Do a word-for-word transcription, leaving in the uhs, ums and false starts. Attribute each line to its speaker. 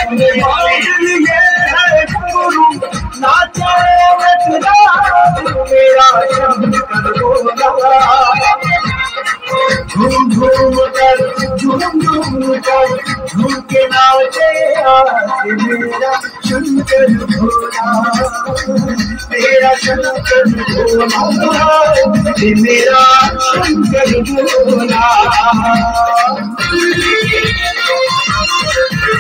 Speaker 1: ये है गुरु नाचे मेरा शंकर भोला। झूम झूम कर झूम झूम कर झूम के नाचे आज मेरा शंकर भोला। मेरा शंकर भोला मेरा शंकर भोला।